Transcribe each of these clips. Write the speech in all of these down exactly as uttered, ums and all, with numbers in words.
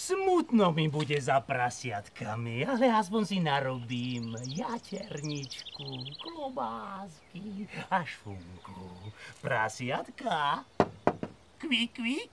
Smutno mi bude za prasiatkami, ale aspoň si narobím jaterničku, klobásky a šunku. Prasiatka? Kvík, kvík.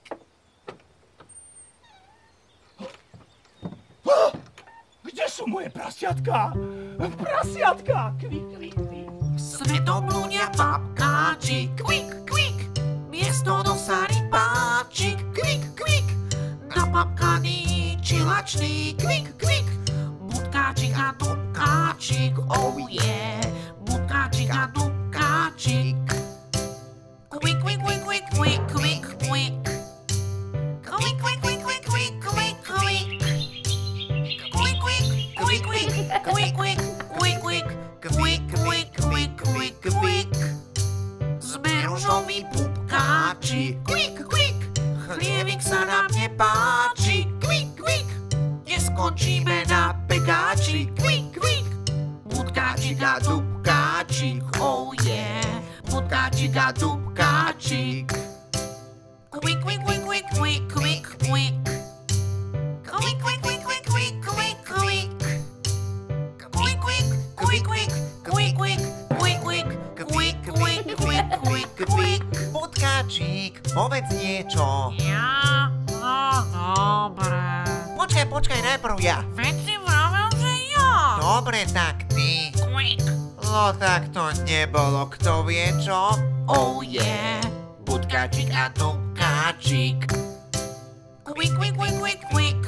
Kde sú moje prasiatka? Prasiatka! Kvík, kvík, kvík. Svetobludia papkáči, kvik, kvik. Miesto nosa rybáčik, kvik, kvik. Napapkaný čilačný, kvik, kvik. Budkáčik a dubkáčik, oh yeah. Budkáčik a dubkáčik. Kvik, kvik, kvik, kvik, kvik, kvik, kvik. Kvik, kvik, kvik, kvik, kvik, kvik, kvik. Kvik, kvik, kvik, kvik, kvik, kvik, kvik, kvik. Kvik, kvik, kvik, kvik, kvik. Sme ružoví pupkáči, kvik, kvik. Chlievik sa nám nepáči, kvik, kvik. Neskončíme na pekáči, kvik, kvik. Budkáčik a dubkáčik, oh yeah. Budkáčik a dubkáčik. Kvik, kvik, kvik, kvik, kvik, kvik, kvik. Kvik, kvik, kvik, kvik, kvik, kvik, kvik. Kvik, kvik, kvik, kvik, kvik, kvik, kvik, kvik, kvik, kvik, kvik, kvik, kvik. Budkáčik, povedz niečo. Ja? No, dobre. Počkaj, počkaj, najprv ja. Veď si vravel, že ja. Dobre, tak ty. Kvik. No tak to nebolo, kto vie čo? Oh yeah. Budkáčik a dubkáčik. Kvik, kvik, kvik, kvik, kvik,